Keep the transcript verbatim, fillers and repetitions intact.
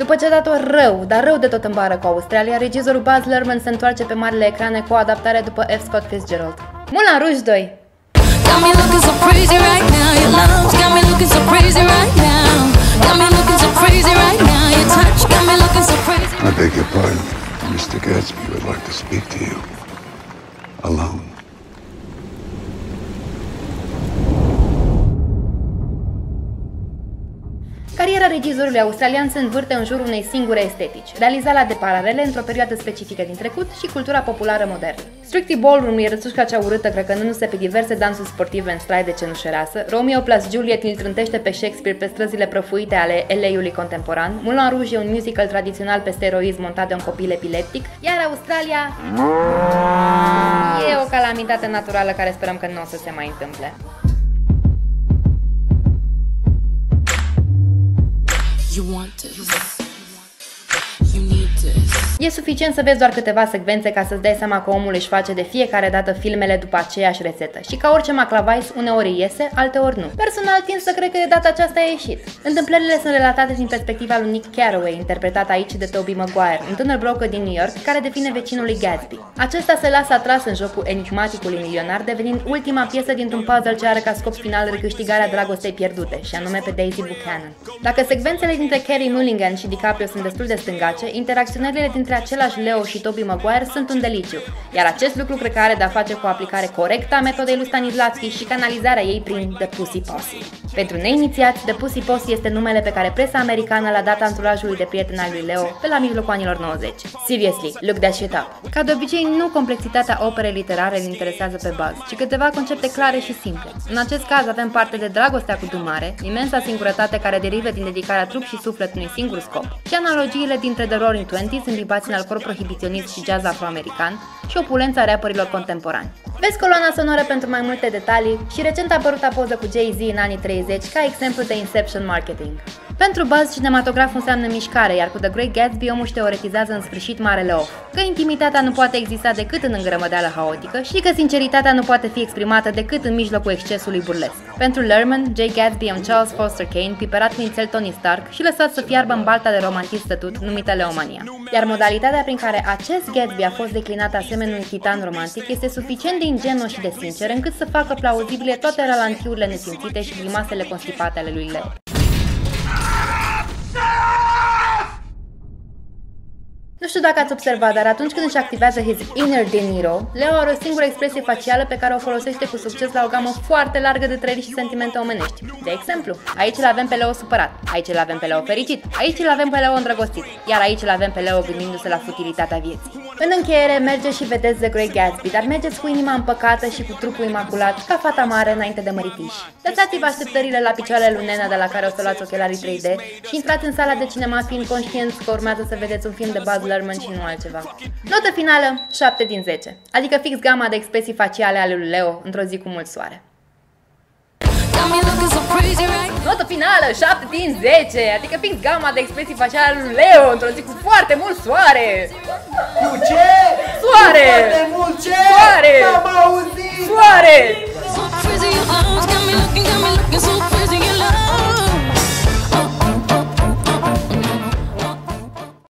După ce a dat-o rău, dar rău de tot în bară cu Australia, regizorul Baz Luhrmann se întoarce pe marile ecrane cu o adaptare după F. Scott Fitzgerald. Moulin Rouge doi. I beg your pardon. mister Gatsby would like to speak to you. Alone. Cariera regizorului australian se învârte în jurul unei singure estetici, realizarea de paralele într-o perioadă specifică din trecut și cultura populară modernă. Strictly Ballroom e rățușca cea urâtă crăcănându-se pe diverse dansuri sportive în strai de cenușereasă, Romeo plus Juliet îl trântește pe Shakespeare pe străzile prăfuite ale L A-ului contemporan, Moulin Rouge e un musical tradițional pe steroizi montat de un copil epileptic, iar Australia e o calamitate naturală care sperăm că nu o să se mai întâmple. You want this. You need this. E suficient să vezi doar câteva secvențe ca să-ți dai seama că omul își face de fiecare dată filmele după aceeași rețetă și ca orice maclavais, uneori iese, alteori nu. Personal tind să cred că de data aceasta a ieșit. Întâmplările sunt relatate din perspectiva lui Nick Carraway, interpretat aici de Tobey Maguire, un tânăr broker din New York care devine vecinul lui Gatsby. Acesta se lasă atras în jocul enigmaticului milionar, devenind ultima piesă dintr-un puzzle ce are ca scop final recâștigarea dragostei pierdute, și anume pe Daisy Buchanan. Dacă secvențele dintre Carey Mulligan și DiCaprio sunt destul de stângace, interacționările dintre același Leo și Tobey Maguire sunt un deliciu, iar acest lucru cred că are de-a face cu o aplicare corectă a metodei lui Stanislavski și canalizarea ei prin The Pussy Posse. Pentru neinițiați, The Pussy Posse este numele pe care presa americană l-a dat anturajului de prieten al lui Leo pe la mijlocul anilor nouăzeci. Seriously, look that shit up! Ca de obicei, nu complexitatea operei literare îl interesează pe Baz, ci câteva concepte clare și simple. În acest caz avem parte de dragostea cu dumare, imensa singurătate care derivă din dedicarea trup și suflet unui singur scop, și analogiile dintre The Roaring Twenties imbibați în alcool prohibiționist și jazz afroamerican și opulența rapperilor contemporani. Vezi coloana sonoră pentru mai multe detalii și recent apăruta poză cu Jay-Z în anii treizeci ca exemplu de Inception marketing. Pentru Baz, cinematograful înseamnă mișcare, iar cu The Great Gatsby omul teoretizează în sfârșit marele off, că intimitatea nu poate exista decât în îngrămădeală haotică și că sinceritatea nu poate fi exprimată decât în mijlocul excesului burlesc. Pentru Luhrmann, Jay Gatsby e un Charles Foster Kane piperat cu nițel Tony Stark și lăsat să fiarbă în balta de romantism stătut numită Leomania. Iar modalitatea prin care acest Gatsby a fost declinat asemenea unui titan romantic este suficient de ingenuă și de sincer încât să facă plauzibile toate ralantiurile nesimțite și grimasele constipate ale lui Leo. Nu știu dacă ați observat, dar atunci când își activează his inner De Niro, Leo are o singură expresie facială pe care o folosește cu succes la o gamă foarte largă de trăiri și sentimente omenești. De exemplu, aici îl avem pe Leo supărat, aici îl avem pe Leo fericit, aici îl avem pe Leo îndrăgostit, iar aici îl avem pe Leo gândindu-se la futilitatea vieții. În încheiere, mergeți și vedeți The Great Gatsby, dar mergeți cu inima împăcată și cu trupul imaculat, ca fata mare înainte de măritiși. Lăsați-vă așteptările la picioarele lui Nena de la care o să luați ochelarii trei D și intrați în sala de cinema fiind conștienți că urmează să vedeți un film de Baz Luhrmann și nu altceva. Notă finală, șapte din zece, adică fix gama de expresii faciale ale lui Leo într-o zi cu mult soare. Notă finală, șapte din zece, adică fix gama de expresii faciale ale lui Leo într-o zi cu foarte mult soare. Cu ce? Soare! Cu foarte mult ce? Soare! N-am auzit! Soare!